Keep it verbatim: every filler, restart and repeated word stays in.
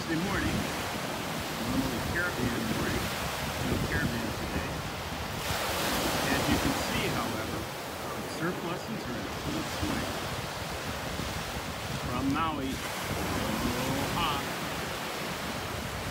Thursday morning, normally caravan morning, no caravan today. As you can see, however, surpluses are in full swing. From Maui,